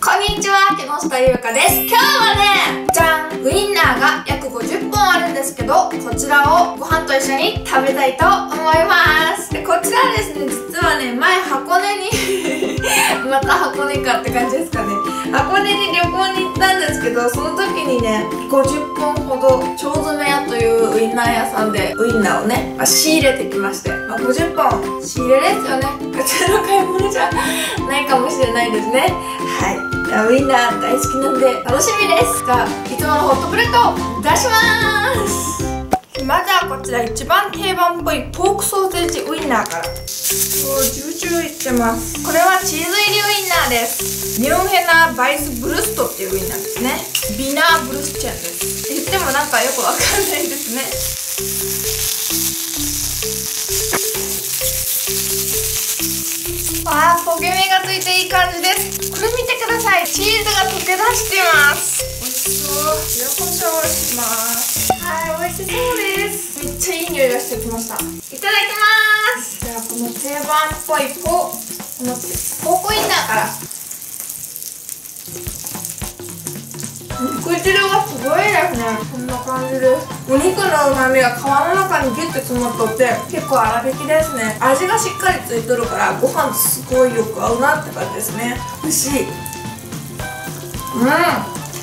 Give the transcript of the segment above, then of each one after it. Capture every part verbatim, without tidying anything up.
こんにちは、木下ゆうかです。今日はね、じゃん、ウインナーが約ごじゅっぽんあるんですけど、こちらをご飯と一緒に食べたいと思います。でこちらですね、実はね、前箱根にまた箱根かって感じですかね。箱根に旅行に行ったんですけど、その時にね、ごじゅっぽんほど腸詰め屋というウインナー屋さんでウインナーをね、まあ、仕入れてきまして、まあ、ごじゅっぽん仕入れですよね。普通の買い物じゃないかもしれないですね。はい、ウインナー大好きなんで楽しみです。じゃあいつものホットプレート出します。まずはこちら一番定番っぽいポークソーセージウインナーから。おジュージューいってます。これはチーズ入りウインナーです。ニュンヘナバイスブルストっていうウインナーですね。ビナーブルスチェンです。言ってもなんかよくわかんないですね。わあ、焦げ目がついていい感じです。これ見てください。チーズが溶け出してます。美味しそう。塩コショウします。はい、美味しそうです。めっちゃいい匂いがしてきました。いただきます。じゃあこの定番っぽいポこのポークウインナーから。肉汁がすごいですね。こんな感じです。お肉の旨味が皮の中にギュッて詰まっとって結構粗挽きですね。味がしっかりついとるからご飯とすごいよく合うなって感じですね。美味しい。うん、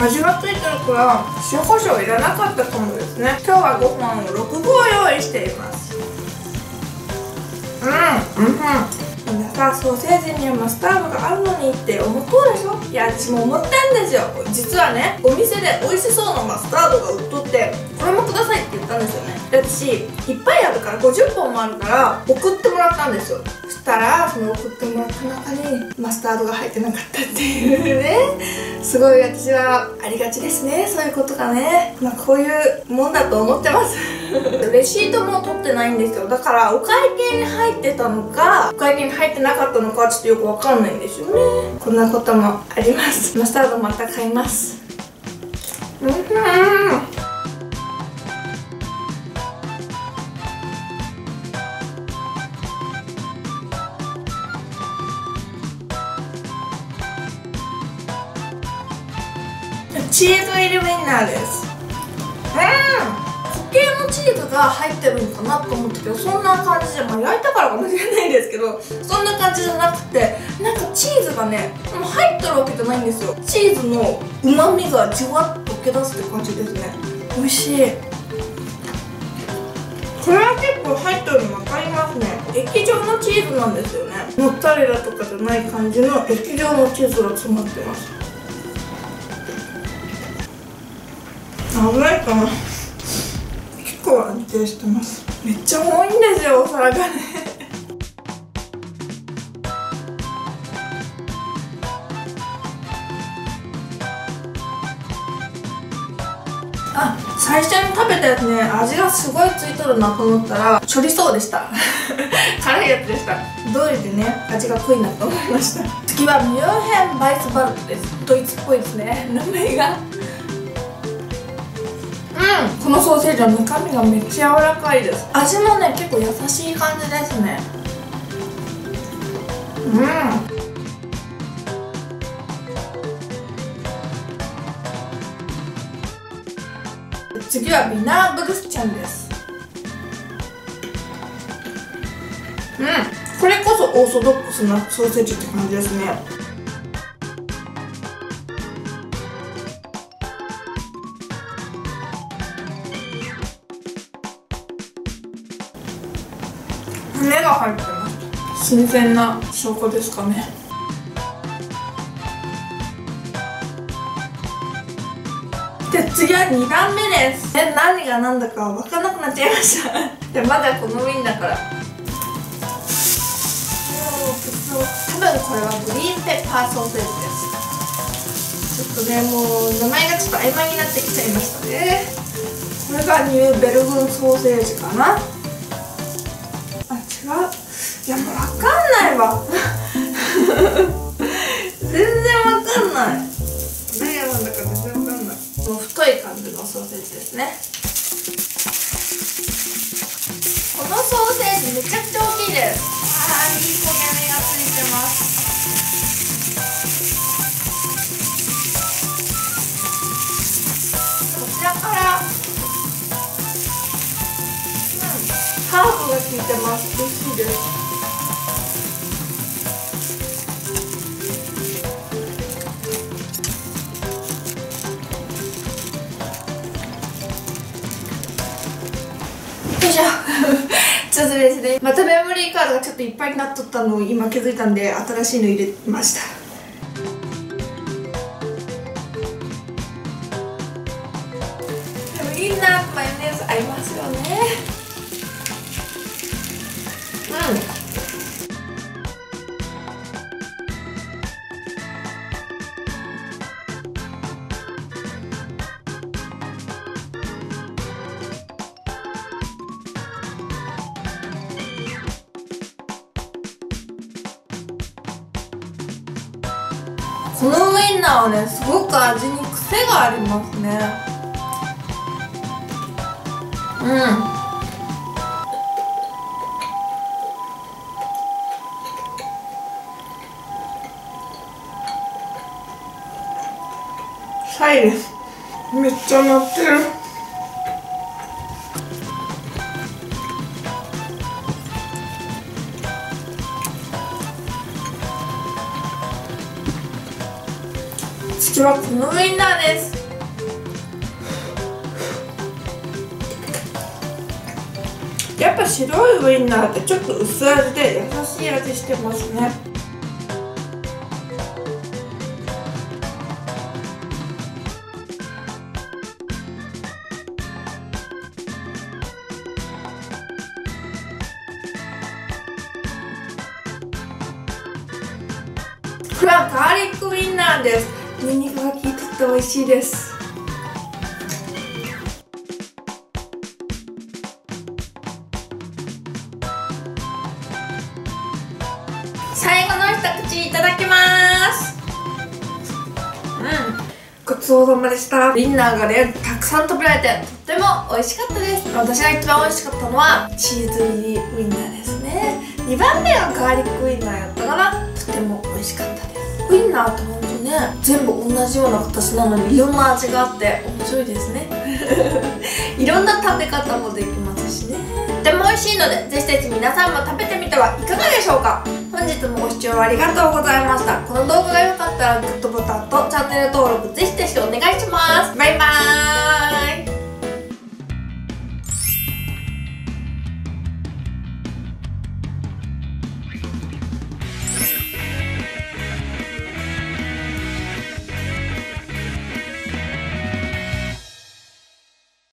味がついてるから塩コショウいらなかったかもですね。今日はご飯をろくごう用意しています。うん、うん、みんなさ、ソーセージにはマスタードがあるのにって思っとるでしょ。いや、私も思ったんですよ。実はね、お店で美味しそうなマスタードが売っとってこれもくださいって言ったんですよね。で私いっぱいあるからごじゅっぽんもあるから送ってもらったんですよ。そしたらその送ってもらった中にマスタードが入ってなかったっていうね。すごい私はありがちですね、そういうことがね。まあこういうもんだと思ってますレシートも取ってないんですよ。だからお会計に入ってたのかお会計に入ってなかったのかちょっとよくわかんないんですよね。こんなこともあります。マスタードまた買います。うん、チーズ入りウインナーです。うん、固形のチーズが入ってるのかなと思ったけど、そんな感じじゃ、まあ、焼いたからかもしれないですけど、そんな感じじゃなくて、なんかチーズがねもう入ってるわけじゃないんですよ。チーズのうまみがじわっと溶け出すって感じですね。美味しい。これは結構入ってるの分かりますね。液状のチーズなんですよね。モッツァレラとかじゃない感じの液状のチーズが詰まってます。危ないかな。結構安定してます。めっちゃ重いんですよ、お皿がねあ、最初に食べたやつね、味がすごいついとるなと思ったらチョリソーでした辛いやつでした。どうりでね、味が濃いなと思いました。次はミュンヘンバイスバルトです。ドイツっぽいですね、名前が。うん、このソーセージは中身がめっちゃ柔らかいです。味もね、結構優しい感じですね。うん、次はビナーブルスチェンです。うん、これこそオーソドックスなソーセージって感じですね。骨が入ってます。新鮮な証拠ですかね。で次はにばんめです。え、何が何だか分からなくなっちゃいましたでまだこのウインナーから。多分これはグリーンペッパーソーセージです。ちょっとね、もう名前がちょっと曖昧になってきちゃいましたね。これがニューベルグンソーセージかな。いや、もう分かんないわ全然分かんない。何がなんだか全然分かんない。もう太い感じのソーセージですね。このソーセージめちゃくちゃ大きいです。あー、いい焦げ目がついてます。 ハーブが効いてます。美味しいです。よいしょちょっとですね、またメモリーカードがちょっといっぱいになっとったのを今気づいたんで、新しいの入れました。ウインナーとマヨネーズ合いますよね。うん。このウインナーはね、すごく味に癖がありますね。うん。サイレンめっちゃ鳴ってる。次はこのウインナーです。やっぱ白いウインナーってちょっと薄味で優しい味してますね。これはガーリックウインナーです。ニンニクが効いてて美味しいです。最後の一口いただきます。うん、ごちそうさまでした。ウインナーがね、たくさん食べられてとっても美味しかったです。私が一番美味しかったのはチーズ入りウインナーですね。にばんめはガーリックウインナーやったかな。とっても美味しかったです。ウインナーってほんとね、全部同じような形なのにいろんな味があって面白いですねいろんな食べ方もできますしね。とっても美味しいので、ぜひぜひ皆さんも食べてみてはいかがでしょうか。本日もご視聴ありがとうございました。この動画が良かったらグッドボタンとチャンネル登録ぜひぜひお願いします。バイバーイ。